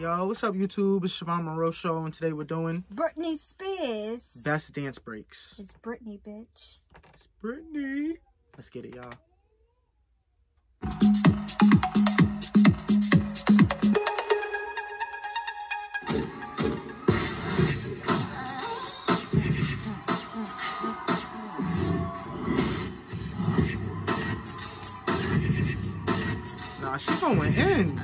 Yo, what's up, YouTube? It's Shavonn Monroe Show, and today we're doing Britney Spears. Best Dance Breaks. It's Britney, bitch. It's Britney. Let's get it, y'all. Nah, she going in.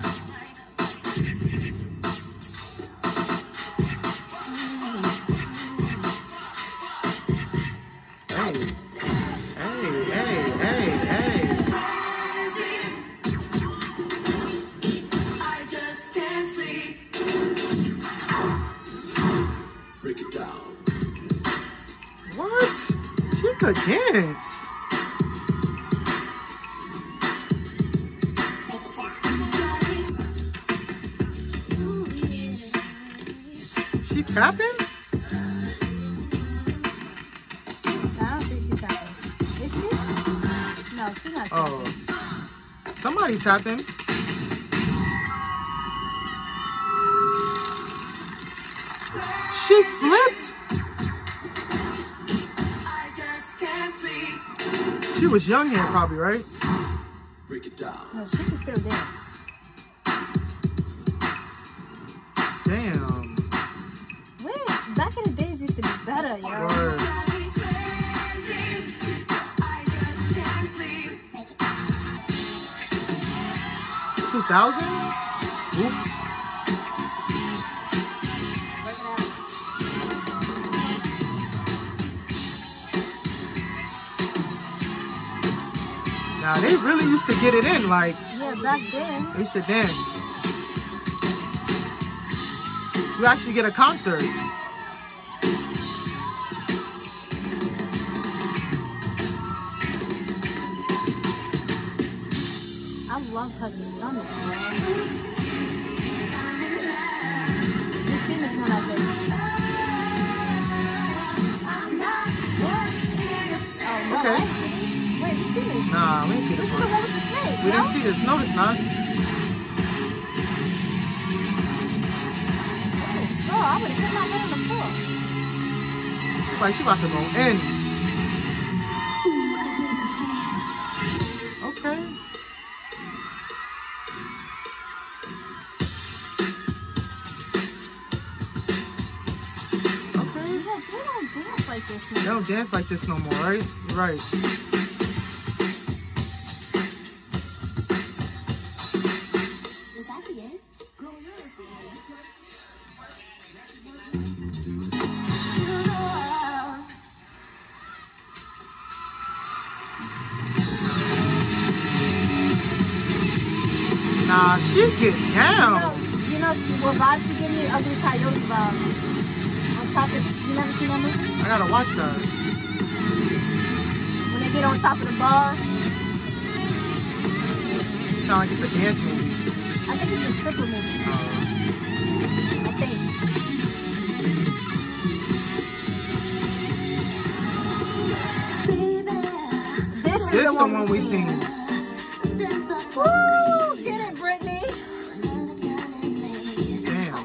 Break it down. What? She could dance. She tapping? I don't think she's tapping. Is she? No, she's not tapping. Oh. Somebody tapping. She flipped. She was young here, probably, right? Break it down. No, she can still dance. Damn. Wait, back in the days used to be better, yo. Word. $2000s? Oops. Now they really used to get it in, like, Yeah, back then. they used to dance. You actually get a concert. I love her stomach, man. You've seen this one, I think. Oh, no, Okay. I ain't seen this. Wait, you seen this? Nah, we didn't see This this is the one. one with the snake, We yo. didn't see this. No, it's not. Oh, I would have put my head on the floor. Like, she about to go in. Okay. Okay. They don't dance like this They now. don't dance like this no more, right? You're right. Is that the end? Nah, she get down. You know what vibes she give me? Ugly Coyote vibes. On top of, you never seen that movie? I gotta watch that. When they get on top of the bar. Sound like it's a dance movie. I think it's a stripper movie. I think. This This is the one we seen. Woo! Get it, Britney. Damn.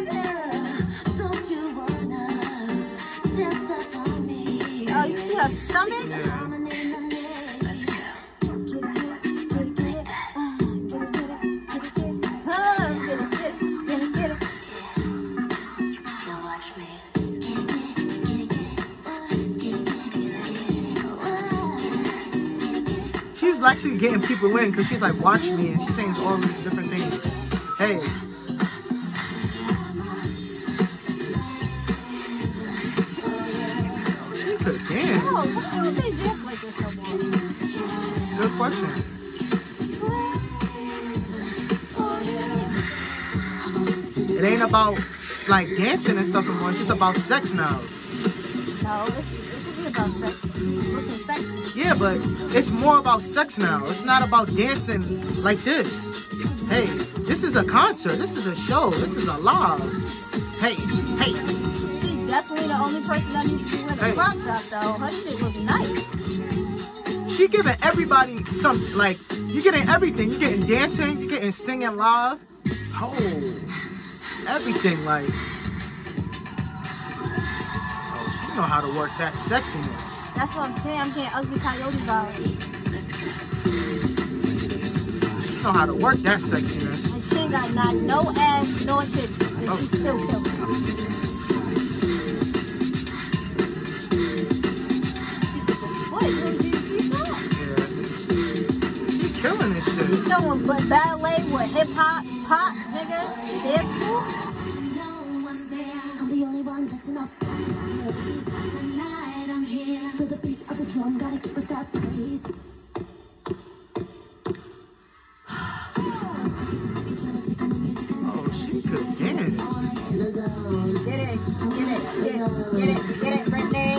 Oh, you see her stomach? Yeah. She's actually getting people in because she's like, watch me, and she's saying all these different things. Hey. She could dance. Oh, why don't they dance like this no more? Good question. It ain't about like dancing and stuff anymore. It's just about sex now. No, it could be about sex. She's looking sexy. Yeah, but it's more about sex now. It's not about dancing like this. Hey, this is a concert. This is a show. This is a live. Hey, hey. She's definitely the only person that needs to be wearing a crop top, though. Her shit looks nice. She giving everybody something. Like, you're getting everything. You're getting dancing. You're getting singing live. Oh. everything. Like, oh, she know how to work that sexiness. That's what I'm saying. I'm getting ugly coyote vibes. She know how to work that sexiness. And she ain't got no ass, no titties, and she's still killing. She did the split. You know? Yeah. She killing this shit. She throwing ballet with hip hop, pop, nigga, dance moves. I'm the only one that's enough. I'm here to the beat of the drum. Gotta keep it that pace. Oh, she could dance. Get it, Britney.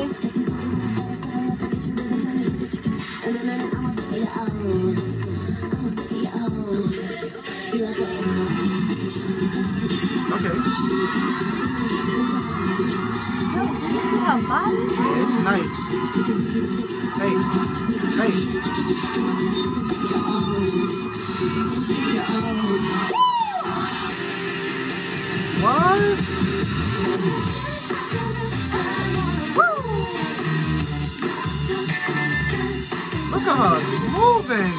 Okay. Yo, do you see her body? Yeah, it's nice. Hey. What? Woo! Look at her moving.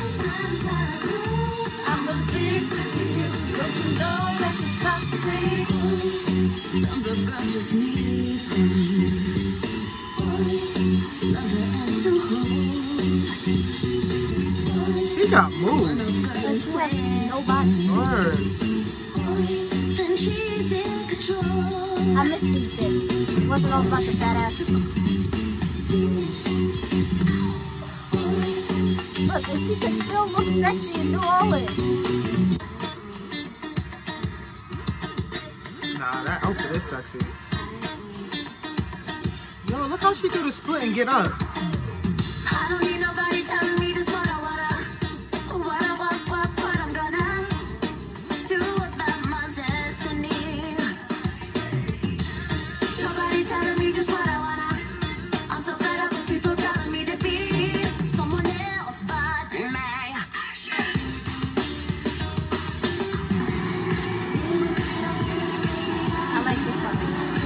I'm addicted to you. Don't you know that you're toxic? Sometimes a girl just needs one to love her and to hold. She got moves. But she has nobody. Word. Then she's in control. I miss these days. It wasn't all about the fat ass. Look, and she can still look sexy and do all this. Nah, that outfit is sexy. Yo, look how she do the split and get up. I don't need nobody telling me just what I wanna, what I want, what I'm gonna do about my destiny. Nobody's telling me just what I wanna. I'm so fed up with people telling me to be someone else but me. I like this one.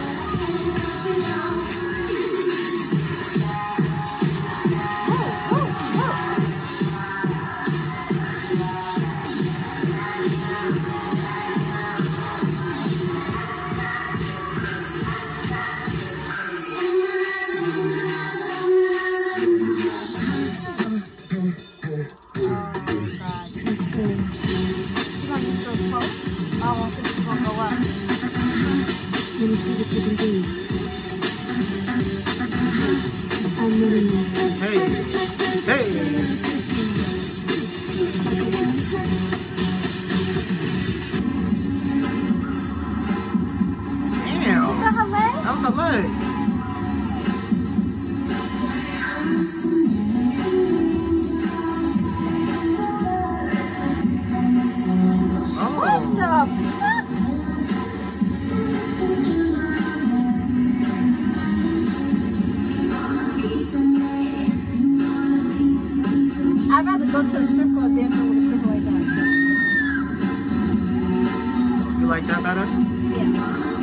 Let me see what you can do. I'm running this. Hey. Damn. Is that her leg? That was her leg. What the fuck? I'd rather go to a strip club dancing with a stripper like that. You like that better? Yeah.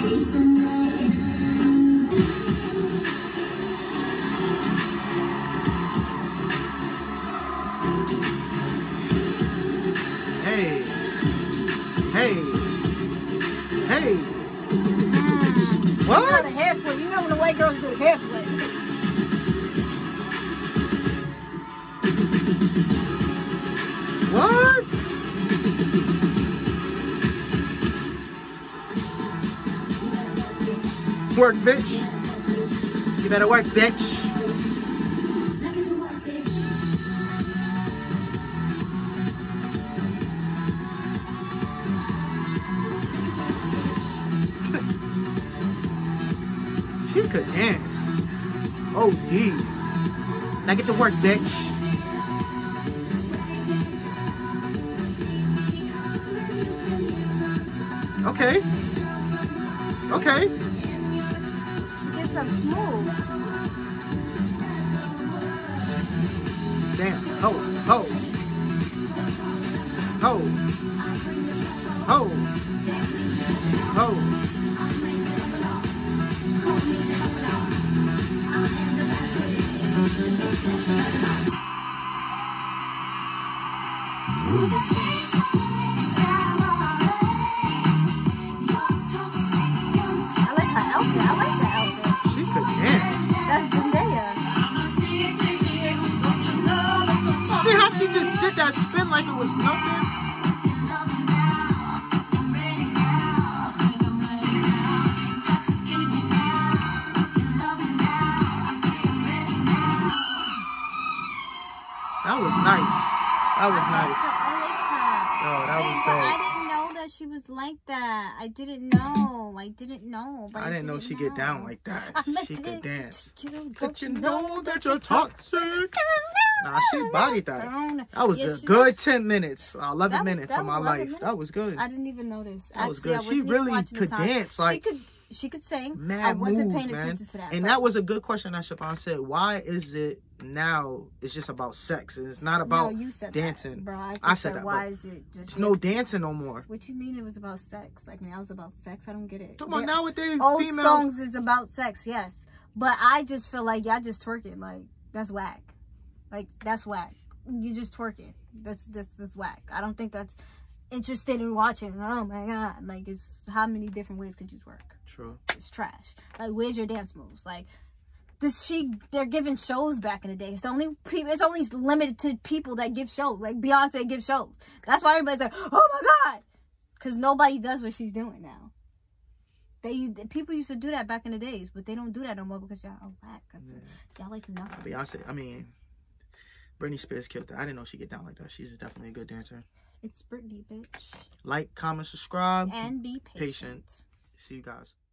Hey. Not a What? hair flip. You know when the white girls do the hair flip. What? Work, bitch. You better work, bitch. She could dance. OD. Now get to work, bitch. Okay. Okay. She gets up smooth. Damn. Ho. Ho. Ho. Ho. I like her outfit. I like that outfit. She could dance. That's Zendaya. See how she just did that spin like it was nothing? That was nice. That was nice. I like her. Oh, that was But I dope. didn't know that she was like that. I didn't know. But I didn't know she get down like that. I'm She could dance. Don't But you you know know that you're toxic. Nah, she bodied that. That was Yes, a she good does. 10 minutes, 11 minutes that of my was 11 life. minutes. That was good. I didn't even notice. That was Actually, good. I She wasn't even really watching the could time. dance. Like, she could sing. mad I wasn't moves, paying man. attention to that. And but- that was a good question that Shavonn said. Why is it now it's just about sex? It's not about no, you said dancing. That, bro. I I said said that, why but is it just? There's no dancing no more. What you mean it was about sex? Like now it's about sex? I don't get it. Come on, nowadays Old females. songs is about sex, yes. But I just feel like y'all just twerking. Like that's whack. Like that's whack. You just twerking. That's whack. I don't think that's interested in watching. Oh my god. Like it's how many different ways could you twerk? True. It's trash. Like where's your dance moves? Like they're giving shows back in the day. It's only limited to people that give shows. Like Beyonce gives shows. That's why everybody's like, oh my god. Because nobody does what she's doing now. People used to do that back in the days, but they don't do that no more because y'all are whack. Y'all like nothing. Beyonce, I mean, Britney Spears killed that. I didn't know she'd get down like that. She's definitely a good dancer. It's Britney, bitch. Like, comment, subscribe. And be patient. See you guys.